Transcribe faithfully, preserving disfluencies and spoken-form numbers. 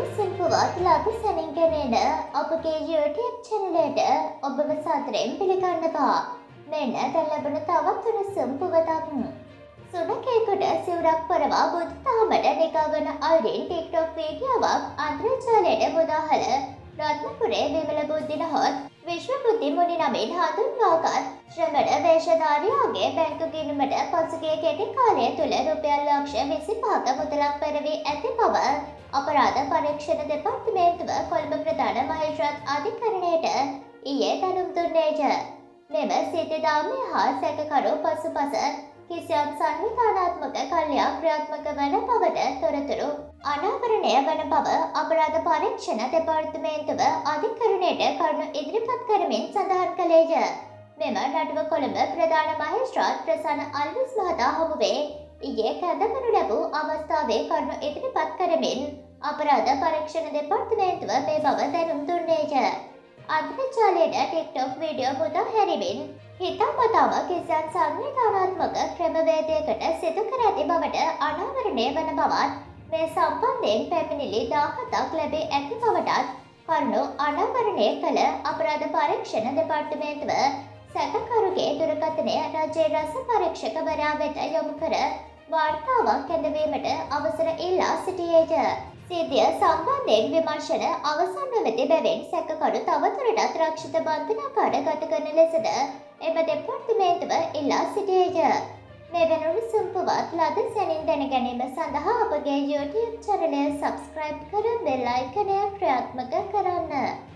උණුසුම් පුවත් ලද සැනින් ගෙනෙන අපගේ YouTube channel එකට ඔබව සාදරයෙන් පිළිගන්නවා. මෙන්න දැන් ලැබුණ තවත් උණුසුම් පුවතක්. සුනකයෙකුට සිවුරක් පරවා බුදුදහමට නිකාගෙන අයුරින් TikTok වීඩියෝවක් අන්තර්ජාලයට මුදාහල රත්නපුරේ විමල බුද්ධිනහොත් විශ්ව බුද්ධි මුනි නමින් හඳුන්වාගත් ශ්‍රමණ වේශධාරියාගේ බැංකු ගිණුමට පසුගිය කෙටි කාලය තුළ රුපියල් ලක්ෂ විසිපහක මුදලක් පැනවී ඇති බව අපරාධ පරීක්ෂණ දෙපාර්තමේන්තුව කොළඹ ප්‍රධාන මහේස්ත්‍රාත් අධිකරණයට ඊයේ දැනුම් දුන්නේය. මෙම සිතිදාමය හා සැකකරු පසුපස කිසියම් සංවිධානාත්මක කල්යක් ක්‍රියාත්මක වන බවට තොරතුරු අනාවරණය වන බව අපරාධ පරීක්ෂණ දෙපාර්තමේන්තුව අධිකරණයට කරුණු ඉදිරිපත් කරමින් සඳහන් කළේය. මෙම නඩුව කොළඹ ප්‍රධාන මහේස්ත්‍රාත් ප්‍රසන්න අල්විස් මහතා හමුවේ ඊයේ කැඳවනු ලැබූ අවස්ථාවේ කරුණු ඉදිරිපත් කරමින් අපරාධ පරීක්ෂණ දෙපාර්තමේන්තුව මේ බව දැනුම් දුන්නේය. අන්තර්ජාලයට TikTok වීඩියෝ මුදා හැරීමෙන් හිතාමතාම කිසියම් සංවිධානාත්මක ක්‍රමවේදයකට සිදු කර ඇති බවට අනාවරණය වන බවත් මේ සම්බන්ධයෙන් පැමිණිලි දහහතක් ලැබී ඇති බවටත් කරුණු අනාවරණය කළ අපරාධ පරීක්ෂණ දෙපාර්තමේන්තුව සැකකරුගේ දුරකථනය රජයේ රස පරීක්ෂකවරයා වෙත යොමු කර වාර්තාවක් කැඳවීමට අවසර ඉල්ලා සිටියේය. සිද්ධිය සම්බන්ධයෙන් විමර්ශන අවසන් නොමැති බැවින් සැකකරු තවදුරටත් රක්ෂිත බන්ධනාගාර ගත කරන ලෙසද එම දෙපාර්තමේන්තුව ඉල්ලා සිටියේය. මෙවැනි උණුසුම් පුවත් ලද සැනින් දැන ගැනීම සඳහා අපගේ YouTube channel එක subscribe කර බෙල් අයිකනය ක්‍රියාත්මක කරන්න.